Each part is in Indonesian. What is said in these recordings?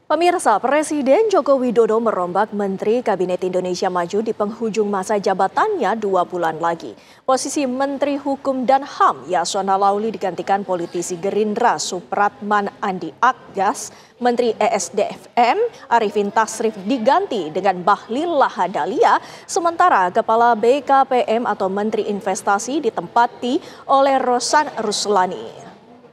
Pemirsa, Presiden Joko Widodo merombak Menteri Kabinet Indonesia Maju di penghujung masa jabatannya 2 bulan lagi. Posisi Menteri Hukum dan HAM Yasona Lauli digantikan politisi Gerindra Supratman Andi Akdas. Menteri ESDM Arifin Tasrif diganti dengan Bahlil Lahadalia, sementara Kepala BKPM atau Menteri Investasi ditempati oleh Rosan Ruslani.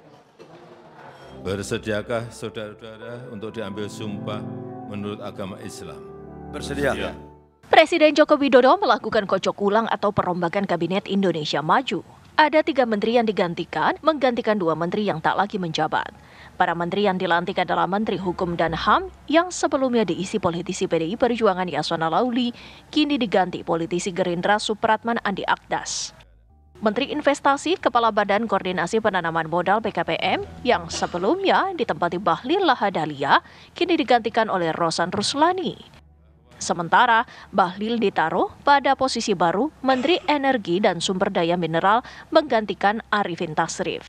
Bersediakah saudara-saudara untuk diambil sumpah menurut agama Islam? Bersedia. Ya. Presiden Joko Widodo melakukan kocok ulang atau perombakan Kabinet Indonesia Maju. Ada 3 menteri yang digantikan, menggantikan 2 menteri yang tak lagi menjabat. Para menteri yang dilantik adalah Menteri Hukum dan HAM yang sebelumnya diisi politisi PDI Perjuangan Yasona Lauli, kini diganti politisi Gerindra Supratman Andi Akdas. Menteri Investasi Kepala Badan Koordinasi Penanaman Modal BKPM yang sebelumnya ditempati Bahlil Lahadalia kini digantikan oleh Rosan Ruslani. Sementara Bahlil ditaruh pada posisi baru Menteri Energi dan Sumber Daya Mineral menggantikan Arifin Tasrif.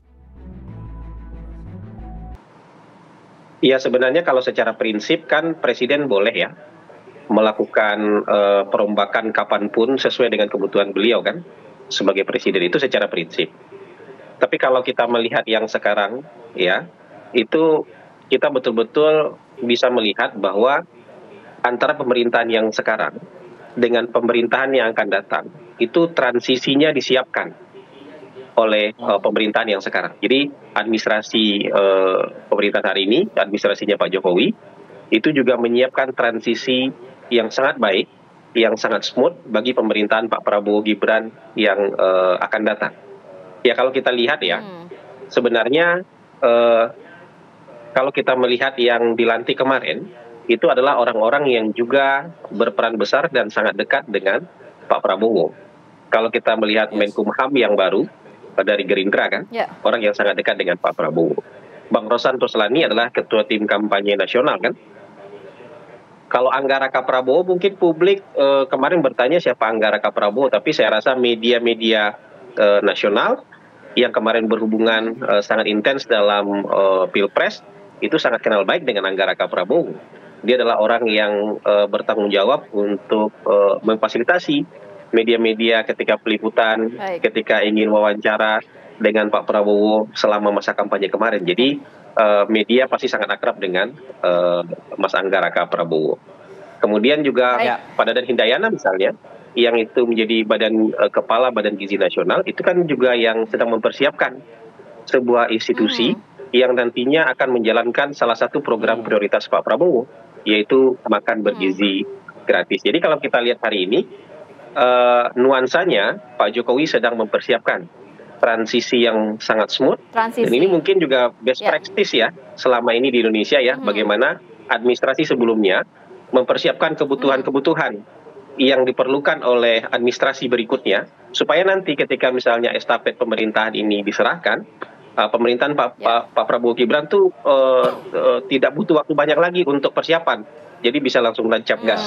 Ya, sebenarnya kalau secara prinsip kan Presiden boleh ya melakukan perombakan kapanpun sesuai dengan kebutuhan beliau kan. Sebagai presiden itu secara prinsip. Tapi kalau kita melihat yang sekarang ya, itu kita betul-betul bisa melihat bahwa antara pemerintahan yang sekarang dengan pemerintahan yang akan datang itu transisinya disiapkan oleh pemerintahan yang sekarang. Jadi administrasi pemerintahan hari ini, administrasinya Pak Jokowi itu juga menyiapkan transisi yang sangat baik, yang sangat smooth bagi pemerintahan Pak Prabowo Gibran yang akan datang. Ya kalau kita lihat ya, sebenarnya kalau kita melihat yang dilantik kemarin, itu adalah orang-orang yang juga berperan besar dan sangat dekat dengan Pak Prabowo. Kalau kita melihat Menkumham yang baru dari Gerindra kan, orang yang sangat dekat dengan Pak Prabowo. Bang Rosan Ruslani adalah ketua tim kampanye nasional kan. Kalau Anggaraka Prabowo mungkin publik kemarin bertanya siapa Anggaraka Prabowo, tapi saya rasa media-media nasional yang kemarin berhubungan sangat intens dalam Pilpres itu sangat kenal baik dengan Anggaraka Prabowo. Dia adalah orang yang bertanggung jawab untuk memfasilitasi media-media ketika peliputan, ketika ingin wawancara dengan Pak Prabowo selama masa kampanye kemarin. Jadi media pasti sangat akrab dengan Mas Anggaraka Prabowo. Kemudian juga Pak Dadan Hindayana misalnya, yang itu menjadi kepala Badan Gizi Nasional, itu kan juga yang sedang mempersiapkan sebuah institusi yang nantinya akan menjalankan salah satu program prioritas Pak Prabowo, yaitu makan bergizi gratis. Jadi kalau kita lihat hari ini, nuansanya Pak Jokowi sedang mempersiapkan transisi yang sangat smooth. Dan ini mungkin juga best practice ya selama ini di Indonesia ya, bagaimana administrasi sebelumnya mempersiapkan kebutuhan-kebutuhan yang diperlukan oleh administrasi berikutnya, supaya nanti ketika misalnya estafet pemerintahan ini diserahkan, pemerintahan Pak Prabowo Gibran tuh tidak butuh waktu banyak lagi untuk persiapan, jadi bisa langsung tancap gas.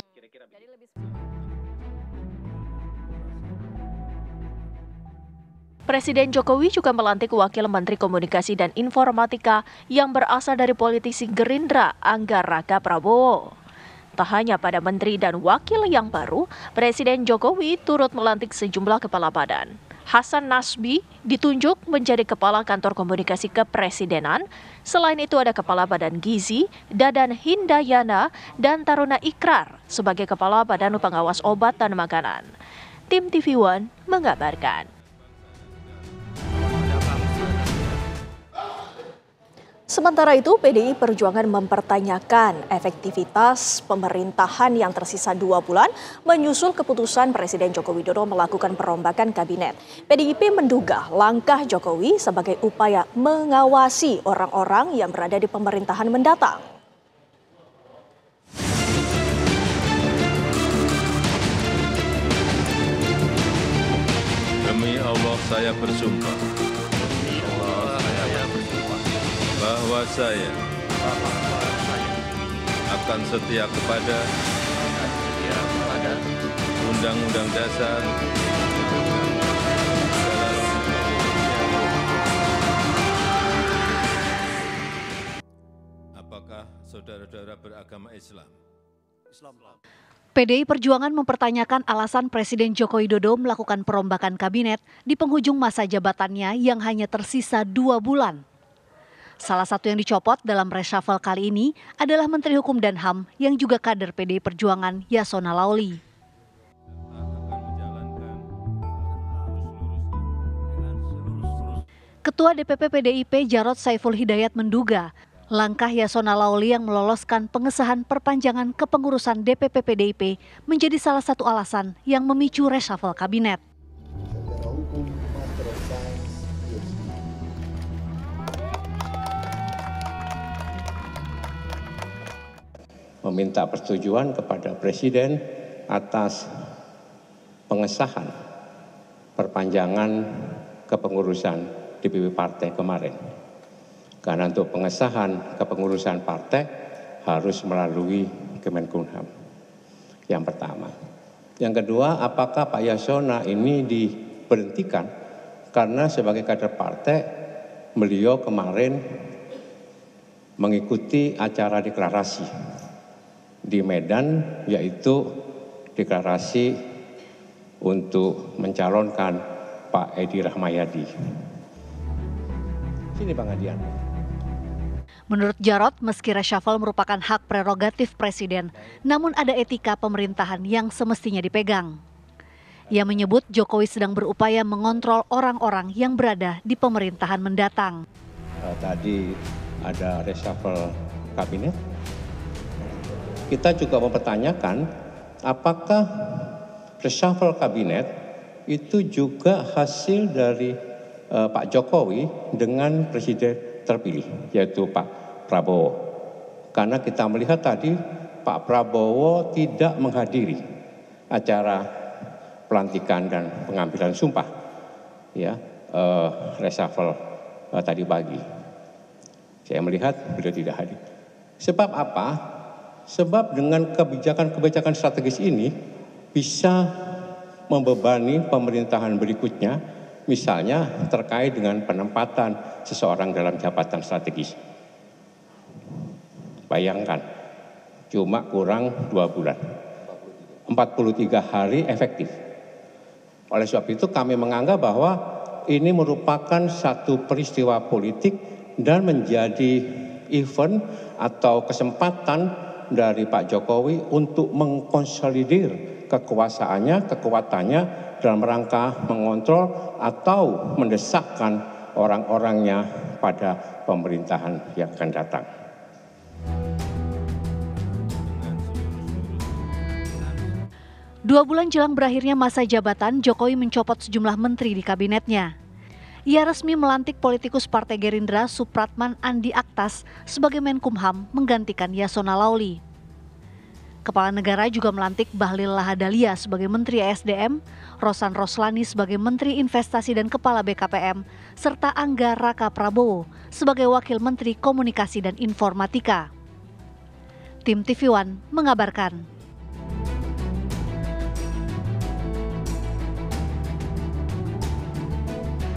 Presiden Jokowi juga melantik Wakil Menteri Komunikasi dan Informatika yang berasal dari politisi Gerindra, Anggaraka Prabowo. Tak hanya pada menteri dan wakil yang baru, Presiden Jokowi turut melantik sejumlah kepala badan. Hasan Nasbi ditunjuk menjadi Kepala Kantor Komunikasi Kepresidenan. Selain itu ada Kepala Badan Gizi, Dadan Hindayana, dan Taruna Ikrar sebagai Kepala Badan Pengawas Obat dan Makanan. Tim TV One mengabarkan. Sementara itu, PDI Perjuangan mempertanyakan efektivitas pemerintahan yang tersisa 2 bulan menyusul keputusan Presiden Joko Widodo melakukan perombakan kabinet. PDIP menduga langkah Jokowi sebagai upaya mengawasi orang-orang yang berada di pemerintahan mendatang. Demi Allah saya bersumpah bahwa saya akan setia kepada Undang-Undang Dasar Apakah saudara saudara-saudara beragama Islam. PDI Perjuangan mempertanyakan alasan Presiden Joko Widodo melakukan perombakan kabinet di penghujung masa jabatannya yang hanya tersisa 2 bulan. Salah satu yang dicopot dalam reshuffle kali ini adalah Menteri Hukum dan HAM yang juga kader PDI Perjuangan, Yasona Laoly. Ketua DPP PDIP Jarod Saiful Hidayat menduga langkah Yasona Laoly yang meloloskan pengesahan perpanjangan kepengurusan DPP PDIP menjadi salah satu alasan yang memicu reshuffle kabinet. Meminta persetujuan kepada Presiden atas pengesahan perpanjangan kepengurusan DPP partai kemarin. Karena untuk pengesahan kepengurusan partai harus melalui Kemenkumham. Yang pertama. Yang kedua, apakah Pak Yasona ini diberhentikan karena sebagai kader partai beliau kemarin mengikuti acara deklarasi di Medan, yaitu deklarasi untuk mencalonkan Pak Edi Rahmayadi. Sini Bang Adian. Menurut Jarod, meski reshuffle merupakan hak prerogatif Presiden, namun ada etika pemerintahan yang semestinya dipegang. Ia menyebut Jokowi sedang berupaya mengontrol orang-orang yang berada di pemerintahan mendatang. Tadi ada reshuffle kabinet. Kita juga mempertanyakan apakah reshuffle kabinet itu juga hasil dari Pak Jokowi dengan Presiden terpilih, yaitu Pak Prabowo. Karena kita melihat tadi Pak Prabowo tidak menghadiri acara pelantikan dan pengambilan sumpah reshuffle tadi pagi. Saya melihat beliau tidak hadir. Sebab apa? Sebab dengan kebijakan-kebijakan strategis ini bisa membebani pemerintahan berikutnya, misalnya terkait dengan penempatan seseorang dalam jabatan strategis. Bayangkan, cuma kurang 2 bulan, 43 hari efektif. Oleh sebab itu kami menganggap bahwa ini merupakan satu peristiwa politik dan menjadi event atau kesempatan dari Pak Jokowi untuk mengkonsolidir kekuatannya dalam rangka mengontrol atau mendesakkan orang-orangnya pada pemerintahan yang akan datang. 2 bulan jelang berakhirnya masa jabatan, Jokowi mencopot sejumlah menteri di kabinetnya. Ia resmi melantik politikus Partai Gerindra Supratman Andi Aktas sebagai Menkumham menggantikan Yasona Laoly. Kepala negara juga melantik Bahlil Lahadalia sebagai Menteri ESDM, Rosan Roslani sebagai Menteri Investasi dan Kepala BKPM, serta Angga Raka Prabowo sebagai Wakil Menteri Komunikasi dan Informatika. Tim TV One mengabarkan.